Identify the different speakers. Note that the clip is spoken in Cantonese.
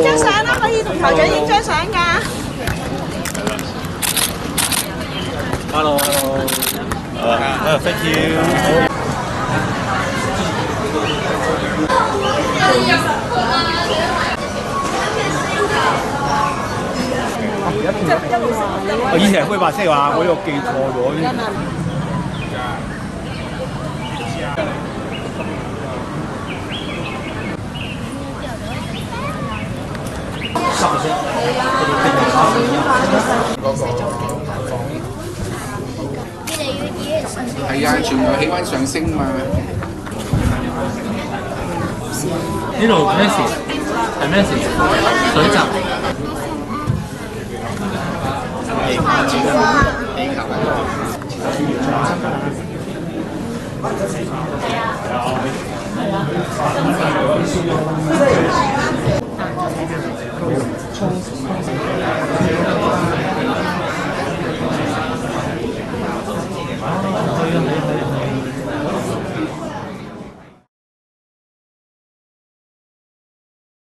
Speaker 1: 張相啦，可以同台長影張相㗎。
Speaker 2: Hello， thank you。我以前會話即係話，我又記錯咗。
Speaker 3: 係啊，全球氣温上升嘛。
Speaker 4: 呢度咩事？係咩事？水浸。
Speaker 1: 係啊。